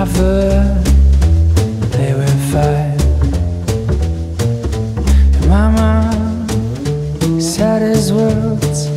foot, they were five. And Mama said his words